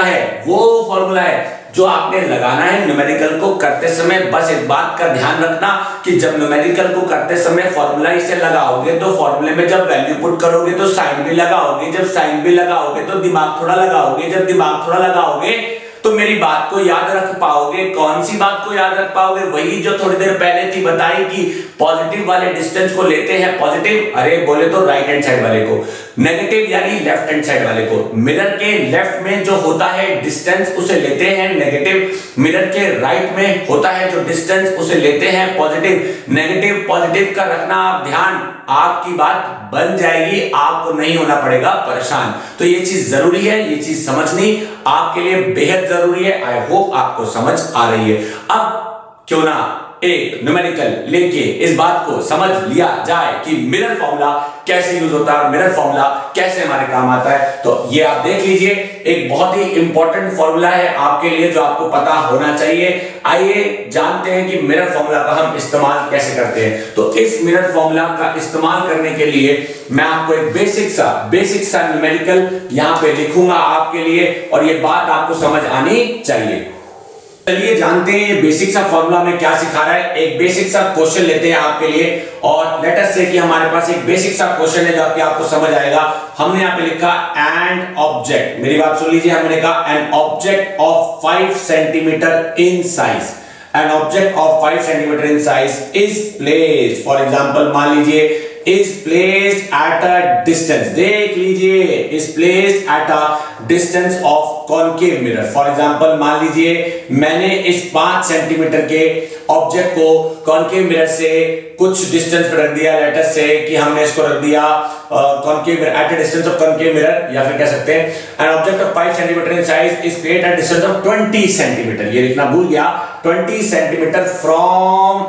[SPEAKER 1] है जो आपने लगाना है न्यूमेरिकल को करते समय। बस इस बात का ध्यान रखना कि जब न्यूमेरिकल को करते समय फॉर्मूला इसे लगाओगे तो फॉर्मूले में जब वैल्यू पुट करोगे तो साइन भी लगाओगे, जब साइन भी लगाओगे तो दिमाग थोड़ा लगाओगे, जब दिमाग थोड़ा लगाओगे तो मेरी बात को याद रख पाओगे। कौन सी बात को याद रख पाओगे? वही जो थोड़ी देर पहले थी बताई कि पॉजिटिव वाले डिस्टेंस को लेते हैं पॉजिटिव, अरे बोले तो राइट हैंड साइड वाले को, नेगेटिव यानी लेफ्ट हैंड साइड वाले को। मिरर के लेफ्ट में जो होता है डिस्टेंस उसे लेते हैं नेगेटिव, मिरर के राइट में होता है जो डिस्टेंस उसे लेते हैं पॉजिटिव। नेगेटिव पॉजिटिव का रखना आप ध्यान, आपकी बात बन जाएगी, आपको नहीं होना पड़ेगा परेशान। तो ये चीज जरूरी है, ये चीज समझनी आपके लिए बेहद जरूरी है। आई होप आपको समझ आ रही है। अब क्यों ना एक न्यूमेरिकल लेके इस बात को समझ लिया जाए कि मिरर फॉर्मूला कैसे यूज होता है, मिरर फॉर्मूला कैसे हमारे काम आता है। तो ये आप देख लीजिए, एक बहुत ही इंपॉर्टेंट फॉर्मूला है आपके लिए जो आपको पता होना चाहिए। आइए जानते हैं कि मिरर फॉर्मूला का हम इस्तेमाल कैसे करते हैं। तो इस मिरर फॉर्मूला का इस्तेमाल करने के लिए मैं आपको एक बेसिक सा न्यूमेरिकल यहां पे लिखूंगा आपके लिए, और ये बात आपको समझ आनी चाहिए। चलिए जानते हैं बेसिक सा फॉर्मूला में क्या सिखा रहा है। एक बेसिक सा क्वेश्चन लेते हैं आपके लिए, और लेट अस से कि हमारे पास एक बेसिक सा क्वेश्चन है जो आपको समझ आएगा। हमने यहाँ पे लिखा एन ऑब्जेक्ट, मेरी बात सुन लीजिए, हमने कहा an object of 5 centimetre in size, an object of 5 centimetre in size is placed, for example मान लीजिए is placed at a distance, देख लीजिए, is placed at a distance of concave mirror। For example मान लीजिए मैंने इस 5 सेंटीमीटर के ऑब्जेक्ट को कॉन्केव मिरर से कुछ डिस्टेंस पर रख दिया। लेट अस से कि हमने इसको रख दिया concave mirror at a distance of concave mirror, या फिर कह सकते हैं an object of 5 centimetre in size is placed at distance of 20 centimetre, ये लिखना भूल गया, 20 centimetre from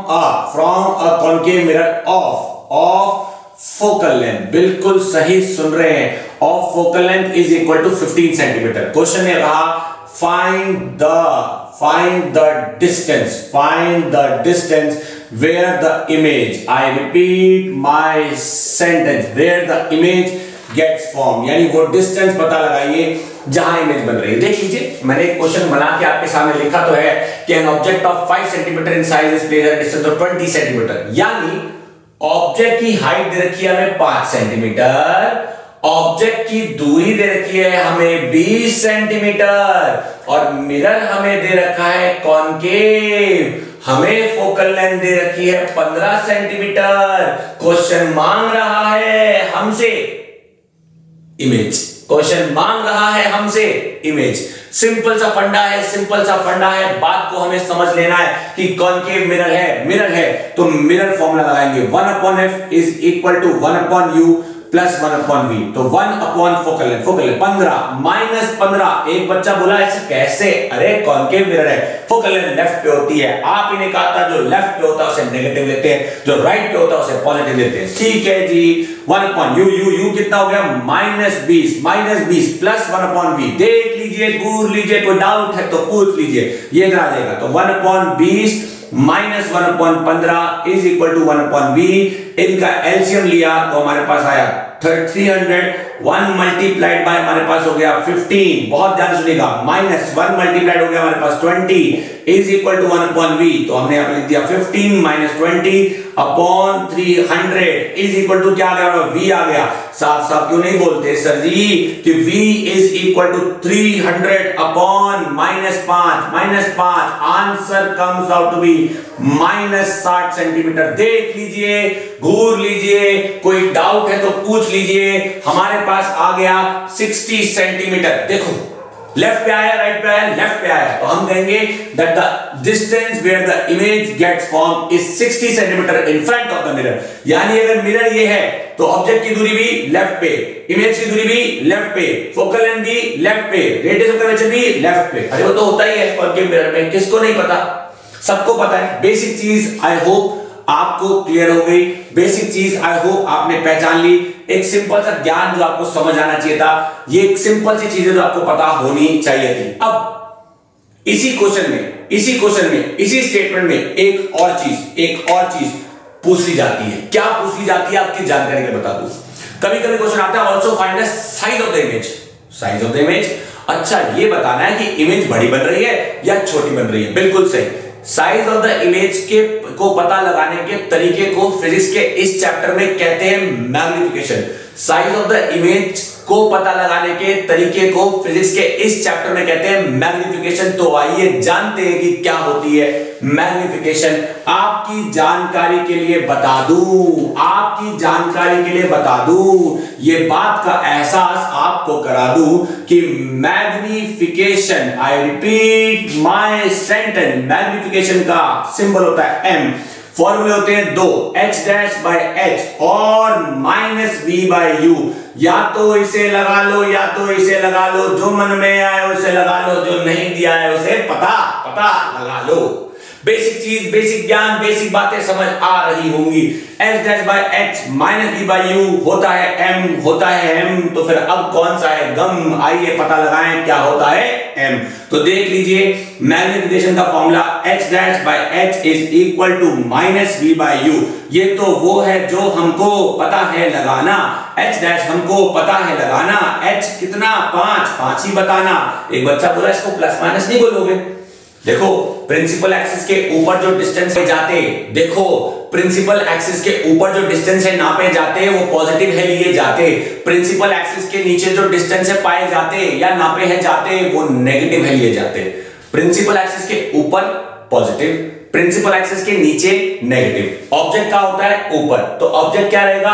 [SPEAKER 1] a concave mirror of focal length. बिल्कुल सही सुन रहे हैं, of focal length is equal to 15 centimetre. Question ने कहा find the distance where the image, I repeat my sentence, where the image gets formed, यानी वो डिस्टेंस पता लगाइए जहां इमेज बन रही है। देख लीजिए मैंने एक क्वेश्चन बना के आपके सामने लिखा तो है कि an object of 5 centimetre in size is placed at distance of 20 centimetre, यानी ऑब्जेक्ट की हाइट दे रखी है हमें 5 सेंटीमीटर, ऑब्जेक्ट की दूरी दे रखी है हमें 20 सेंटीमीटर, और मिरर हमें दे रखा है कॉन्केव, हमें फोकल लेंथ दे रखी है 15 सेंटीमीटर। क्वेश्चन मांग रहा है हमसे इमेज, क्वेश्चन मांग रहा है हमसे इमेज। सिंपल सा फंडा है, बात को हमें समझ लेना है कि कॉन्केव मिरर है तो मिरर फॉर्मूला लगाएंगे 1/f is equal to 1/u plus 1/v। तो 1 फोकल लेंथ 15 माइनस 15। एक बच्चा बोला ऐसे कैसे, अरे कॉन्केव मिरर है, फोकल लेंथ लेफ्ट पे होती है, आप इन्हें कहा था जो लेफ्ट पे होता है उसे नेगेटिव लेते हैं, जो राइट पे होता है उसे पॉजिटिव लेते हैं। ठीक है जी, 1/u कितना हो गया -20 प्लस 1/v। देख लीजिए, घूर लीजिए, कोई डाउट है तो पूछ लीजिए, ये इधर आ जाएगा। तो 1/20 -1/15 इज इक्वल टू 1/v। इनका एलसीएम लिया तो हमारे पास आया 300, 1 मल्टीप्लाइड बाय हमारे पास हो गया 15, बहुत ध्यान से सुनिएगा, -1 मल्टीप्लाइड हो गया हमारे पास 20 इज इक्वल टू 1/v। तो हमने यहां पे लिख दिया 15 - 20 अपॉन 300 इज इक्वल टू क्या आ गया, v आ गया। साफ साफ क्यों नहीं बोलते सर जी कि v is equal to 300 upon -5, answer comes out to be -60 centimetre. देख लीजिए, घूर लीजिए, कोई डाउट है तो पूछ लीजिए। हमारे पास आ गया 60 सेंटीमीटर। देखो लेफ्ट पे आया, राइट पे आया, लेफ्ट पे आया, तो हम कहेंगे that the distance where the image gets formed is 60 centimetre in front of the mirror। यानी अगर मिरर ये है तो ऑब्जेक्ट की दूरी भी लेफ्ट पे, इमेज की दूरी भी लेफ्ट पे, फोकल लेंथ भी लेफ्ट पे, रेडियस ऑफ कर्वेचर भी लेफ्ट पे। अरे वो तो होता ही है कॉन्केव मिरर में, किसको नहीं पता, सबको पता है। बेसिक चीज आई होप आपको क्लियर हो गई, बेसिक चीज आई होप आपने पहचान ली। एक सिंपल सा ज्ञान जो आपको समझ आना चाहिए था, ये एक सिंपल सी चीजें जो आपको पता होनी चाहिए थी। अब इसी क्वेश्चन में, इसी स्टेटमेंट में एक और चीज पूछ ली जाती है। क्या पूछ ली जाती है आपकी जानकारी के बता दूं। कभी कभी क्वेश्चन आता है also find the size of the image. अच्छा ये बताना है कि इमेज बड़ी बन रही है या छोटी बन रही है। बिल्कुल सही, साइज ऑफ द इमेज को पता लगाने के तरीके को फिजिक्स के इस चैप्टर में कहते हैं magnification. Size of the image को पता लगाने के तरीके को फिजिक्स के इस चैप्टर में कहते हैं मैग्निफिकेशन। तो आइए जानते हैं कि क्या होती है मैग्निफिकेशन। आपकी जानकारी के लिए बता दूं, ये बात का एहसास आपको करा दूं कि magnification, I repeat my sentence, magnification का सिंबल होता है m, फॉर्मूले होते हैं दो, h' और -v/u। या तो इसे लगा लो या तो इसे लगा लो, जो मन में आए उसे लगा लो, जो नहीं दिया है उसे पता लगा लो। बेसिक चीज, बेसिक ज्ञान, बेसिक बातें समझ आ रही होंगी। h' -v/u होता है m, होता है m, तो फिर अब कौन सा है गम, आइए पता लगाएं क्या होता है m। तो देख लीजिए मैग्निफिकेशन का formula h' is equal to -v/u। ये तो वो है जो हमको पता है लगाना, h' हमको पता है लगाना, h कितना 5 ही बताना। एक बच्चा बोला इसको प्लस माइनस नहीं बोलोगे। देखो प्रिंसिपल एक्सिस के ऊपर जो डिस्टेंस है जाते, देखो प्रिंसिपल एक्सिस के ऊपर जो डिस्टेंस है नापे जाते हैं वो पॉजिटिव है लिए जाते, प्रिंसिपल एक्सिस के नीचे जो डिस्टेंस है पाए जाते या नापे है जाते वो नेगेटिव है लिए जाते। प्रिंसिपल एक्सिस के ऊपर पॉजिटिव, प्रिंसिपल एक्सिस के नीचे नेगेटिव। ऑब्जेक्ट का होता है ऊपर, तो ऑब्जेक्ट क्या रहेगा,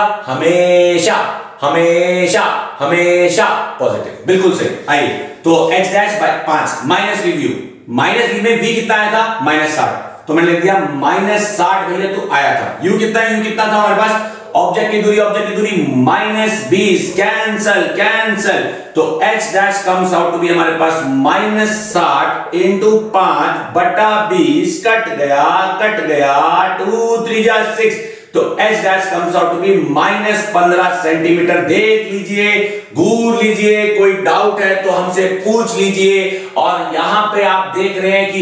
[SPEAKER 1] हमेशा पॉजिटिव। बिल्कुल सही। आइए तो h'/5 -v में v कितना आया था -60, तो मैंने लिख दिया -60 भैया तो आया था। u कितना था हमारे पास, ऑब्जेक्ट की दूरी -20, कैंसल, तो h' comes out to be हमारे पास -60 × 5/20, कट गया 2 3 6, तो h' comes out to be -15 centimetre. देख लीजिए, घूर लीजिए, कोई डाउट है तो हमसे पूछ लीजिए। और यहां पे आप देख रहे हैं कि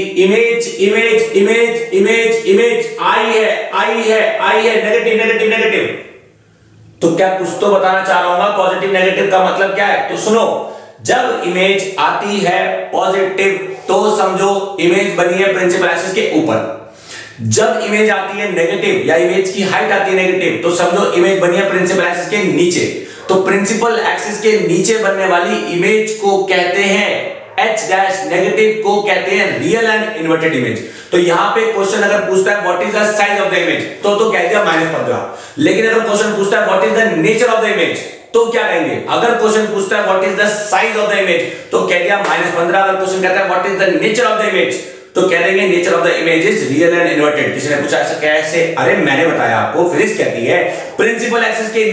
[SPEAKER 1] इमेज आई है, नेगेटिव। तो क्या कुछ तो बताना चाह रहा हूं, पॉजिटिव नेगेटिव का मतलब क्या है। तो सुनो, जब इमेज आती है पॉजिटिव तो समझो इमेज बनी है प्रिंसिपल एक्सिस के ऊपर। जब इमेज आती है नेगेटिव या इमेज की हाइट आती है नेगेटिव तो समझो इमेज बनी है प्रिंसिपल एक्सिस के नीचे। तो प्रिंसिपल एक्सिस के नीचे बनने वाली इमेज को कहते हैं h', नेगेटिव को कहते हैं रियल एंड इन्वर्टेड इमेज। तो यहां पे क्वेश्चन अगर पूछता है what is the size of the image तो कह दिया -15। लेकिन अगर क्वेश्चन पूछता है what is the nature of the image तो क्या कहेंगे। अगर क्वेश्चन पूछता है what is the size of the image तो कह दिया -15। अगर क्वेश्चन कहता है what is the nature of the image तो कह देंगे nature of the image is real and inverted. किसी ने पूछा ऐसा कैसे, अरे मैंने बताया आपको, फिजिक्स कहती है प्रिंसिपल एक्सिस के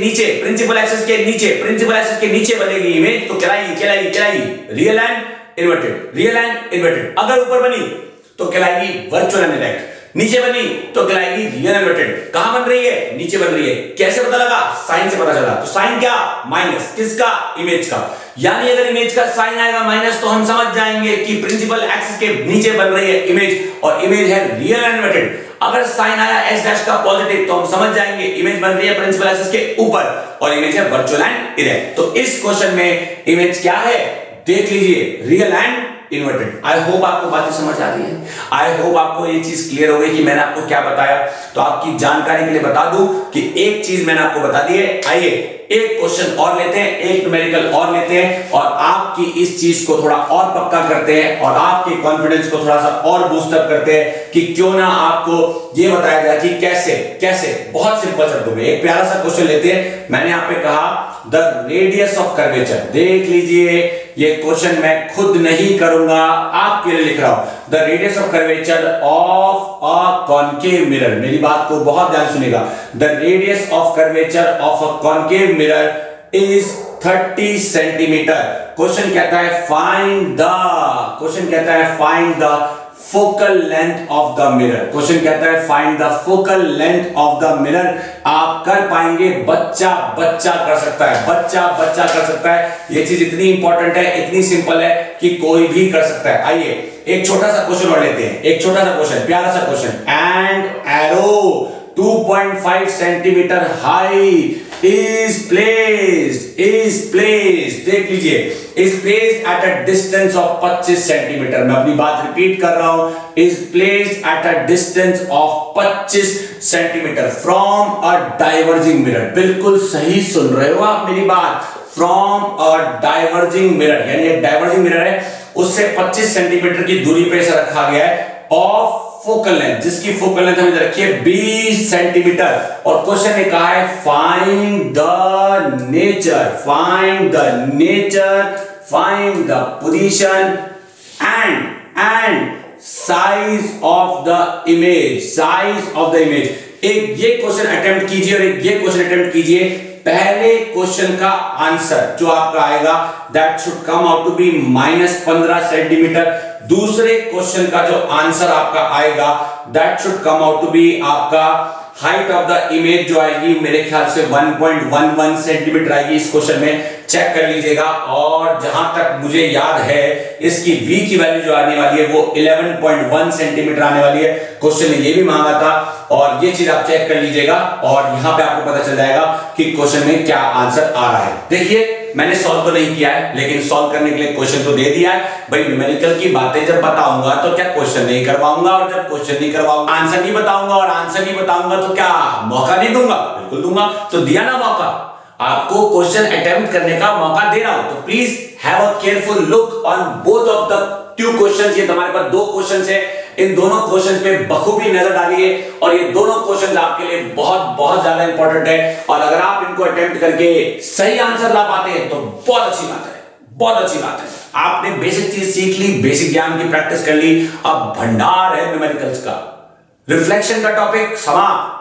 [SPEAKER 1] नीचे बनेगी इमेज तो कहलाएगी रियल एंड इन्वर्टेड। अगर ऊपर बनी तो कहलाएगी वर्चुअल एंड डायरेक्ट। नीचे बनी तो कहलाएगी रियल इन्वर्टेड। कहां बन रही है? नीचे बन रही है। कैसे पता लगा? साइन से पता चला। तो साइन क्या? माइनस। किसका? इमेज का। यानी अगर इमेज का साइन आएगा माइनस तो हम समझ जाएंगे कि प्रिंसिपल एक्सिस के नीचे बन रही है इमेज, और इमेज है रियल इन्वर्टेड। अगर साइन आया एस डैश का पॉजिटिव तो हम समझ जाएंगे इमेज बन रही है प्रिंसिपल एक्सिस के ऊपर, और इमेज है वर्चुअल एंड इरेक्ट। तो इस क्वेश्चन में इमेज क्या है? देख लीजिए, real and inverted. I hope आपको बातें समझ आ रही है। आई होप आपको ये चीज क्लियर हो गई कि मैंने आपको क्या बताया। तो आपकी जानकारी के लिए बता दूं कि एक चीज मैंने आपको बता दी है। आइए एक क्वेश्चन और लेते हैं, एक न्यूमेरिकल और लेते हैं, और आपकी इस चीज को थोड़ा और पक्का करते हैं, और आपके कॉन्फिडेंस को थोड़ा सा और बूस्टअप करते हैं कि क्यों ना आपको ये बताया जाए कि कैसे कैसे। बहुत सिंपल शब्दों में एक प्यारा सा क्वेश्चन लेते हैं। मैंने यहां पे कहा द रेडियस ऑफ कर्वेचर। देख लीजिए, ये क्वेश्चन मैं खुद नहीं करूंगा, आपके लिए लिख रहा हूं। The radius of curvature of a concave mirror. मेरी बात को बहुत ध्यान सुनिएगा। The radius of curvature of a concave mirror is 30 centimetre. Question कहता है find the focal length of the mirror. Question कहता है find the focal length of the mirror. आप कर पाएंगे? बच्चा कर सकता है, बच्चा कर सकता है। ये चीज इतनी इंपॉर्टेंट है, इतनी सिंपल है कि कोई भी कर सकता है। आइए एक छोटा सा क्वेश्चन और लेते हैं, एक छोटा सा क्वेश्चन, प्यारा सा question. And arrow 2.5 centimetre high is placed, देख लीजिए, is placed at a distance of 25 centimetre. मैं अपनी बात रिपीट कर रहा हूं, is placed at a distance of 25 centimetre from a diverging mirror। बिल्कुल सही सुन रहे हो आप मेरी बात। from a diverging mirror, यानी एक डाइवर्जिंग मिरर है, उससे 25 सेंटीमीटर की दूरी पे इसे रखा गया है, ऑफ फोकल लेंथ, जिसकी फोकल लेंथ हमें रखी है 20 सेंटीमीटर। और क्वेश्चन ने कहा है find the position and size of the image. एक ये क्वेश्चन अटेम्प्ट कीजिए और एक ये क्वेश्चन अटेम्प्ट कीजिए। पहले क्वेश्चन का आंसर जो आपका आएगा that should come out to be -15 centimetre. दूसरे क्वेश्चन का जो आंसर आपका आएगा that should come out to be आपका हाइट ऑफ द इमेज जो आएगी मेरे ख्याल से 1.11 सेंटीमीटर आएगी इस क्वेश्चन में। चेक कर लीजिएगा। और जहां तक मुझे याद है इसकी v की वैल्यू जो आने वाली है वो 11.1 सेंटीमीटर आने वाली है। क्वेश्चन ने ये भी मांगा था, और ये चीज आप चेक कर लीजिएगा, और यहां पे आपको पता चल जाएगा कि क्वेश्चन में क्या आंसर आ रहा है। देखिए, मैंने सॉल्व तो नहीं किया है, लेकिन सॉल्व करने के लिए क्वेश्चन तो दे दिया है। भाई न्यूमेरिकल की बातें जब बताऊंगा तो क्या क्वेश्चन नहीं करवाऊंगा, और जब क्वेश्चन नहीं करवाऊंगा आंसर नहीं बताऊंगा, और आंसर नहीं बताऊंगा तो क्या मौका नहीं दूंगा? बिल्कुल दूंगा। तो दिया ना मौका, आपको क्वेश्चन अटेम्प्ट करने का मौका दे रहा हूं। तो please have a careful look on both of the 2 questions. ये हमारे पास 2 क्वेश्चंस है, इन दोनों क्वेश्चंस पे बखूबी नजर डालिए, और ये दोनों क्वेश्चंस आपके लिए बहुत ज्यादा इंपॉर्टेंट है। और अगर आप इनको अटेम्प्ट करके सही आंसर ला पाते हैं तो बहुत अच्छी बात है, बहुत अच्छी बात है। आपने बेसिक चीज सीख ली, बेसिक ज्ञान की प्रैक्टिस कर ली, अब भंडार है न्यूमेरिकल्स का। रिफ्लेक्शन का टॉपिक समाप्त,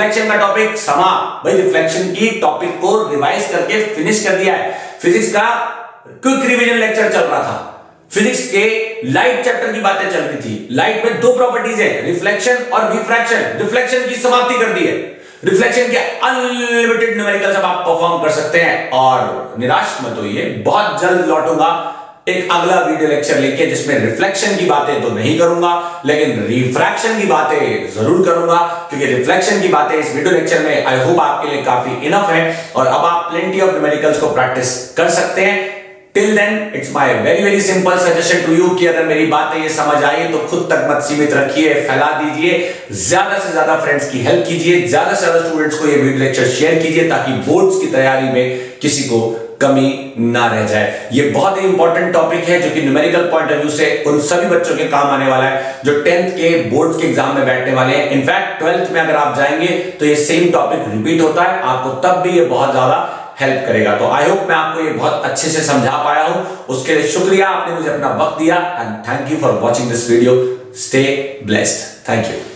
[SPEAKER 1] भाई रिफ्लेक्शन की टॉपिक को रिवाइज करके फिनिश कर दिया है। फिजिक्स का क्विक रिवीजन लेक्चर चल रहा था, फिजिक्स के लाइट चैप्टर की बातें चल रही थी। लाइट में 2 प्रॉपर्टीज है, रिफ्लेक्शन और रिफ्रैक्शन। रिफ्लेक्शन की समाप्ति कर दी है, रिफ्लेक्शन के अनलिमिटेड न्यूमेरिकल्स अब आप परफॉर्म कर सकते हैं। और निराश मत होइए, बहुत जल्द लौटूंगा एक अगला वीडियो लेक्चर लेके, जिसमें रिफ्लेक्शन की बातें तो नहीं करूंगा, लेकिन रिफ्रैक्शन की बातें जरूर करूंगा, क्योंकि रिफ्लेक्शन की बातें इस वीडियो लेक्चर में आई होप आपके लिए काफी इनफ है, और अब आप प्लेंटी ऑफ न्यूमेरिकल्स को प्रैक्टिस कर सकते हैं। Till then it's my very simple suggestion to you कि अगर मेरी बातें ये समझ आई तो खुद तक मत सीमित रखिए, फैला दीजिए, ज्यादा से ज्यादा फ्रेंड्स की हेल्प कीजिए, ज्यादा से ज्यादा स्टूडेंट्स को ये वीडियो लेक्चर शेयर कीजिए, ताकि बोर्ड्स की तैयारी में किसी को कमी ना रह जाए। ये बहुत ही इंपॉर्टेंट टॉपिक है जो कि न्यूमेरिकल पॉइंट ऑफ व्यू से उन सभी बच्चों के काम आने वाला है जो 10th के बोर्ड्स के एग्जाम में बैठने वाले हैं। इनफैक्ट 12th में अगर आप जाएंगे तो ये सेम टॉपिक रिपीट होता है, आपको तब भी ये बहुत ज्यादा हेल्प करेगा। तो आई होप मैं आपको ये बहुत अच्छे से समझा पाया हूं, उसके लिए शुक्रिया, आपने मुझे अपना वक्त दिया, and thank you for watching this video. Stay blessed, thank you.